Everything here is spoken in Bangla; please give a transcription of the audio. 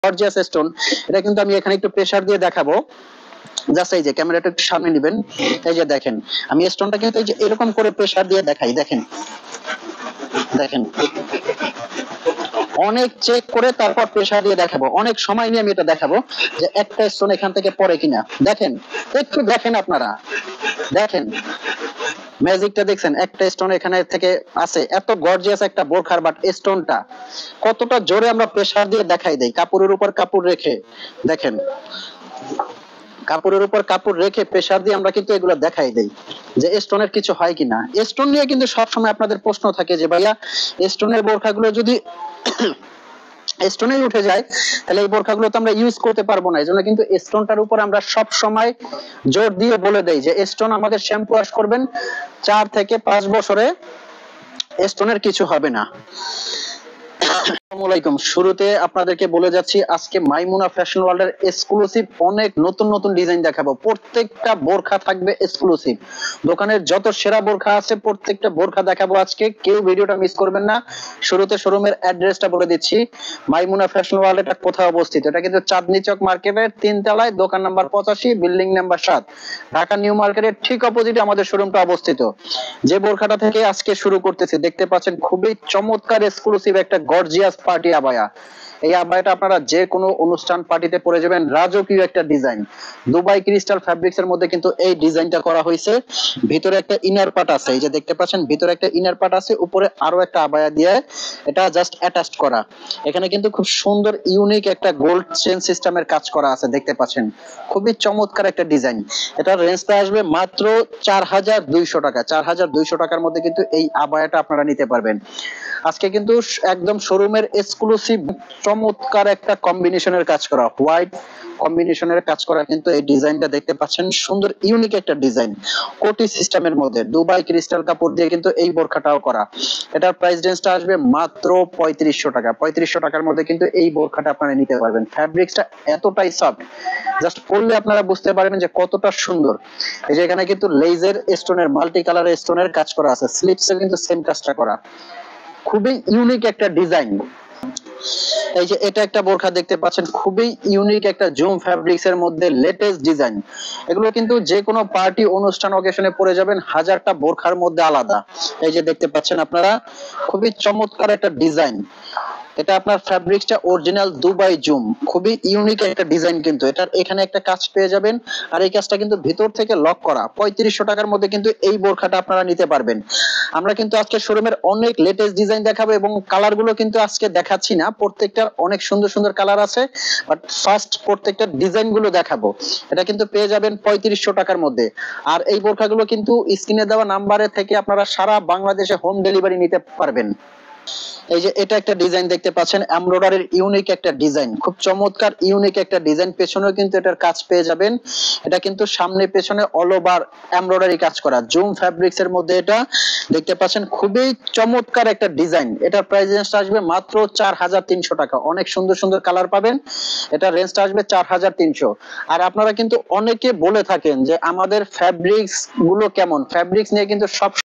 Gorgeous stone. এটা কিন্তু আমি এখানে একটু প্রেসার দিয়ে দেখাবো। জাস্ট এই যে ক্যামেরাটা একটু সামনে নেবেন, এই যে দেখেন আমি স্টোনটা কিন্তু এই যে এরকম করে প্রেসার দিয়ে দেখাই, দেখেন দেখেন অনেক চেক করে তারপর প্রেসার দিয়ে দেখাবো, অনেক সময় নিয়ে আমি এটা দেখাবো যে একটা স্টোন এখান থেকে পড়ে কিনা। দেখেন একটু দেখেন আপনারা, দেখেন ম্যাজিকটা দেখছেন, একটা স্টোন এখানে থেকে আছে। এত গর্জিয়াস একটা বোরখার বাট স্টোনটা কতটা জোরে আমরা প্রেসার দিয়ে দেখাই দেই, কাপড়ের উপর কাপড় রেখে। দেখেন কাপড়ের উপর কাপড় রেখে প্রেসার দিয়ে আমরা কিন্তু এগুলো দেখাই দেই যে স্টোনের কিছু হয় কিনা। স্টোন নিয়ে কিন্তু সবসময় আপনাদের প্রশ্ন থাকে যে ভাইয়া স্টোনের বোরখাগুলো যদি স্টোনে উঠে যায় তাহলে এই বোরখাগুলো তো আমরা ইউজ করতে পারবো না। এজন্য কিন্তু স্টোনটার উপর আমরা সব সময় জোর দিয়ে বলে দেই যে স্টোন আমাদের শ্যাম্পু ওয়াশ করবেন 4 থেকে 5 বছরে স্টোনের কিছু হবে না। আসসালামু আলাইকুম। শুরুতে আপনাদেরকে বলে যাচ্ছি আজকে মাইমুনা ফ্যাশন ওয়ার্ল্ডের এক্সক্লুসিভ অনেক নতুন নতুন ডিজাইন দেখাবো। প্রত্যেকটা বোরখা থাকবে এক্সক্লুসিভ। দোকানের যত সেরা বোরখা আছে প্রত্যেকটা বোরখা দেখাবো আজকে, কেউ ভিডিওটা মিস করবেন না। শুরুতে শোরুমের অ্যাড্রেসটা বলে দিচ্ছি। মাইমুনা ফ্যাশন ওয়ার্ল্ড এটা কোথায় অবস্থিত? এটা কিন্তু চাঁদনী চক মার্কেটের 3 তলায়, দোকান number 85, building number 7, Dhaka new মার্কেটের ঠিক অপোজিটে আমাদের শোরুমটা অবস্থিত। যে বোরখাটা থেকে আজকে শুরু করতেছি দেখতে পাচ্ছেন খুবই চমৎকার এক্সক্লুসিভ একটা গর্জিয়াস পার্টি আবায়া। এই আবায়াটা আপনারা যে কোনো অনুষ্ঠান পার্টিতে পরে যাবেন, রাজকীয় একটা ডিজাইন। দুবাই ক্রিস্টাল ফ্যাব্রিক্স এর মধ্যে কিন্তু এই ডিজাইনটা করা হয়েছে। ভিতরে একটা ইনার পার্ট আছে, এই যে দেখতে পাচ্ছেন ভিতরে একটা ইনার পার্ট আছে, উপরে আরো একটা আবায়া দিয়ে এটা জাস্ট অ্যাটাচড করা। এখানে কিন্তু খুব সুন্দর ইউনিক একটা গোল্ড চেন সিস্টেমের কাজ করা আছে, দেখতে পাচ্ছেন খুবই চমৎকার একটা ডিজাইন। এটার রেঞ্জটা আসবে মাত্র 4200 টাকা। 4200 টাকার মধ্যে কিন্তু এই আবায়াটা আপনারা নিতে পারবেন। আজকে কিন্তু একদম শোরুমের এক্সক্লুসিভ চমৎকার একটা কম্বিনেশনের কাজ করা, হোয়াইট কম্বিনেশনের কাজ করা কিন্তু এই ডিজাইনটা দেখতে পাচ্ছেন, সুন্দর ইউনিক একটা ডিজাইন কোটি সিস্টেমের মধ্যে দুবাই ক্রিস্টাল কাপড় দিয়ে কিন্তু এই বোরখাটাও করা। এটার প্রাইস রেঞ্জটা আসবে মাত্র 3500 টাকা। 3500 টাকার মধ্যে কিন্তু এই বোরখাটা আপনারা নিতে পারবেন। ফ্যাব্রিক্সটা এতটাই সফট, জাস্ট পরলে আপনারা বুঝতে পারবেন যে কতটা সুন্দর। এই যে এখানে কিন্তু লেজার স্টোনের মাল্টি কালার স্টোনের কাজ করা আছে, স্লিপসে কিন্তু সেম কাজটা করা, খুবই ইউনিক একটা ডিজাইন। এই যে এটা একটা বোরখা দেখতে পাচ্ছেন, খুবই ইউনিক একটা জুম ফ্যাব্রিক্স এর মধ্যে লেটেস্ট ডিজাইন। এগুলো কিন্তু যে কোনো পার্টি অনুষ্ঠান অকেশনে পরে যাবেন, হাজারটা বোরখার মধ্যে আলাদা। এই যে দেখতে পাচ্ছেন আপনারা খুবই চমৎকার একটা ডিজাইন। এটা আপনার ফ্যাব্রিক্সটা অরিজিনাল দুবাই জুম, খুবই ইউনিক একটা ডিজাইন। কিন্তু এটার এখানে একটা কাজ পেয়ে যাবেন, আর এই কাজটা কিন্তু ভিতর থেকে লক করা। 3500 টাকার মধ্যে কিন্তু এই বোরখাটা আপনারা নিতে পারবেন। আমরা কিন্তু আজকে শোরুমের অনেক লেটেস্ট ডিজাইন দেখাবো এবং কালার গুলো কিন্তু আজকে দেখাচ্ছি না, প্রত্যেকটার অনেক সুন্দর সুন্দর কালার আছে, বাট ফার্স্ট প্রত্যেকটা ডিজাইন গুলো দেখাবো। এটা কিন্তু পেয়ে যাবেন 3500 টাকার মধ্যে। আর এই বোরখাগুলো কিন্তু স্ক্রিনে দেওয়া নাম্বারে থেকে আপনারা সারা বাংলাদেশে হোম ডেলিভারি নিতে পারবেন। এই যে এটা একটা ডিজাইন দেখতে পাচ্ছেন, এমব্রয়ডারির ইউনিক একটা ডিজাইন, খুব চমৎকার ইউনিক একটা ডিজাইন। পেছনেও কিন্তু এটার কাজ পেয়ে যাবেন। এটা কিন্তু সামনে পেছনে অল ওভার এমব্রয়ডারি কাজ করা, জুম ফ্যাব্রিক্স এর মধ্যে এটা দেখতে পাচ্ছেন, খুবই চমৎকার একটা ডিজাইন। এটার প্রাইস রেঞ্জটা আসবে মাত্র 4300 টাকা। অনেক সুন্দর সুন্দর কালার পাবেন, এটা রেঞ্জটা আসবে 4300। আর আপনারা কিন্তু অনেকে বলে থাকেন যে আমাদের ফ্যাব্রিক্স গুলো কেমন, ফ্যাব্রিক্স নিয়ে কিন্তু সব